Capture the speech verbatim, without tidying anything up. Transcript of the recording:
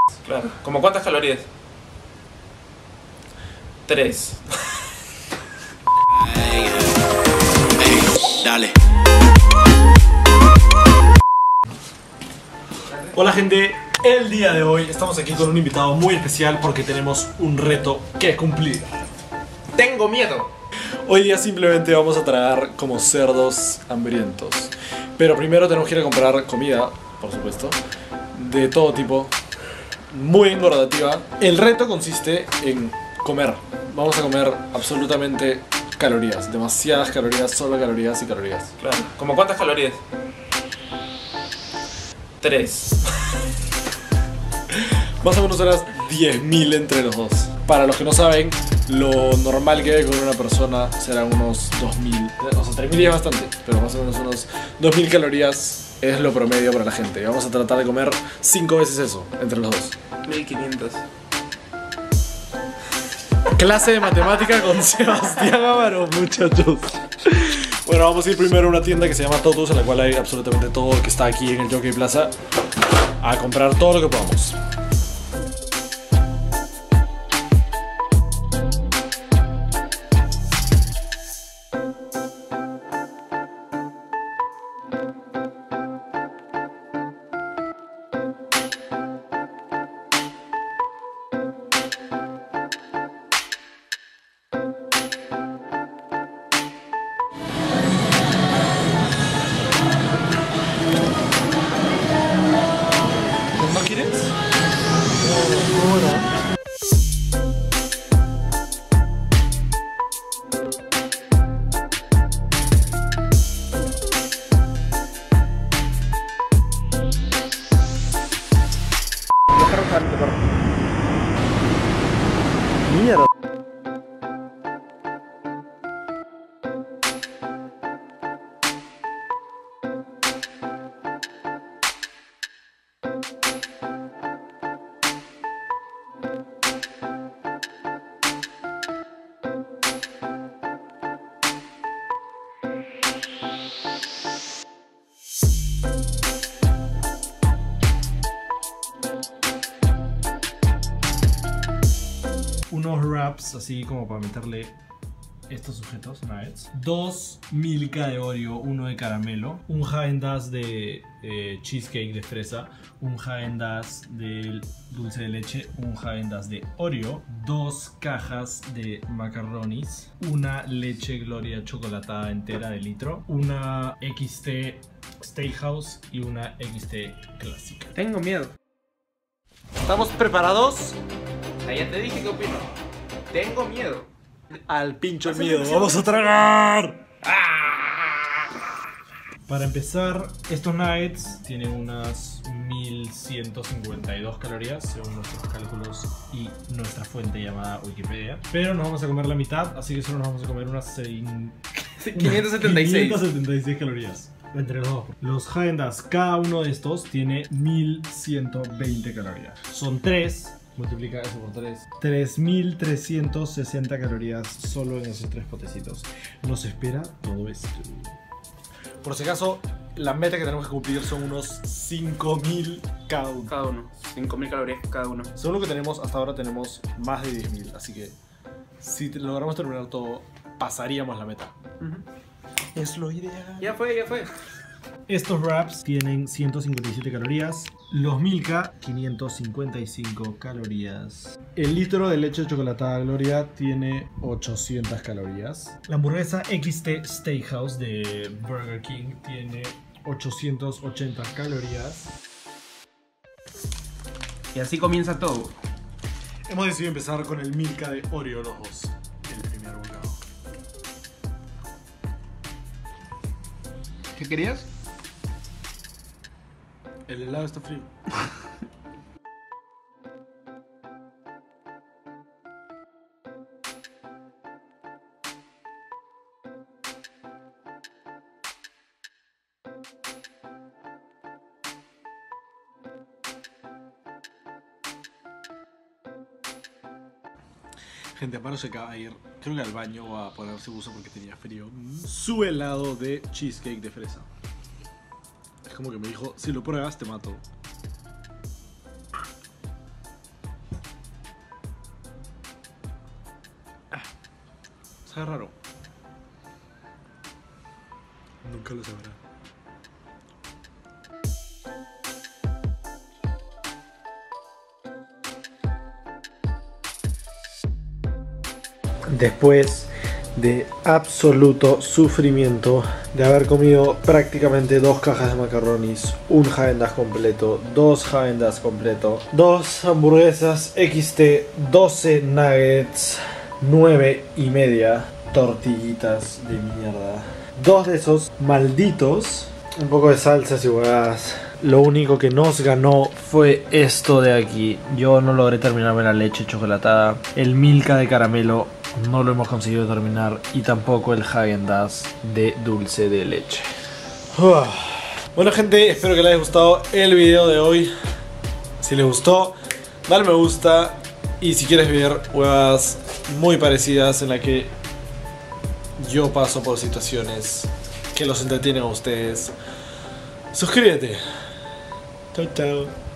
Claro. ¿Cómo cuántas calorías? Tres. Dale. Hola gente, el día de hoy estamos aquí con un invitado muy especial porque tenemos un reto que cumplir. Tengo miedo. Hoy día simplemente vamos a tragar como cerdos hambrientos. Pero primero tenemos que ir a comprar comida, por supuesto, de todo tipo, muy engordativa. El reto consiste en comer. Vamos a comer absolutamente calorías, demasiadas calorías, solo calorías y calorías. Claro. ¿Cómo cuántas calorías? Tres. Más o menos unas diez mil entre los dos. Para los que no saben, lo normal que debe comer una persona serán unos dos mil. O sea, tres mil es bastante, pero más o menos unos dos mil calorías es lo promedio para la gente. Y vamos a tratar de comer cinco veces eso entre los dos. Mil quinientos. Clase de matemática con Sebastián Amaro, muchachos. Bueno, vamos a ir primero a una tienda que se llama Totus, en la cual hay absolutamente todo que está aquí en el Jockey Plaza, a comprar todo lo que podamos. ¿No quieres? No, no. Mierda. Unos wraps así como para meterle estos sujetos, nuggets. Dos Milka de Oreo, uno de caramelo. Un Häagen-Dazs de eh, cheesecake de fresa. Un Häagen-Dazs de dulce de leche. Un Häagen-Dazs de Oreo. Dos cajas de macarronis. Una leche Gloria chocolatada entera de litro. Una X T Steakhouse y una X T clásica. Tengo miedo. ¿Estamos preparados? Ya te dije qué opino. Tengo miedo. Al pincho el miedo, vamos a tragar. Para empezar, estos nuggets tienen unas mil ciento cincuenta y dos calorías según nuestros cálculos y nuestra fuente llamada Wikipedia. Pero nos vamos a comer la mitad, así que solo nos vamos a comer unas quinientos setenta y seis. quinientos setenta y seis calorías. Entre los dos. Los Häagen-Dazs, cada uno de estos tiene mil ciento veinte calorías. Son tres. Multiplica eso por tres. tres mil trescientas sesenta calorías solo en esos tres potecitos. Nos espera todo esto. Por si acaso, la meta que tenemos que cumplir son unos cinco mil cada uno. Cada uno. cinco mil calorías cada uno. Según lo que tenemos, hasta ahora tenemos más de diez mil. Así que si logramos terminar todo, pasaríamos la meta. Uh-huh. Es lo ideal. Ya fue, ya fue. Estos wraps tienen ciento cincuenta y siete calorías. Los Milka, quinientas cincuenta y cinco calorías. El litro de leche chocolatada Gloria tiene ochocientas calorías. La hamburguesa X T Steakhouse de Burger King tiene ochocientas ochenta calorías. Y así comienza todo. Hemos decidido empezar con el Milka de Oreo los dos. El primer bocado. ¿Qué querías? El helado está frío. Gente, Amaro se acaba de ir, creo que al baño a ponerse buzo porque tenía frío. Su helado de cheesecake de fresa. Es como que me dijo, si lo pruebas te mato. Sabe raro. Nunca lo sabrá. Después de absoluto sufrimiento de haber comido prácticamente dos cajas de macarronis, un Häagen-Dazs completo, dos Häagen-Dazs completo, dos hamburguesas X T, doce nuggets, nueve y media tortillitas de mierda, dos de esos malditos, un poco de salsas y huevadas. Lo único que nos ganó fue esto de aquí. Yo no logré terminarme la leche chocolatada. El Milka de caramelo no lo hemos conseguido terminar. Y tampoco el Häagen-Dazs de dulce de leche. Uf. Bueno gente, espero que les haya gustado el video de hoy. Si les gustó, dale me gusta. Y si quieres ver huevas muy parecidas en las que yo paso por situaciones que los entretienen a ustedes, suscríbete. Chao, chao.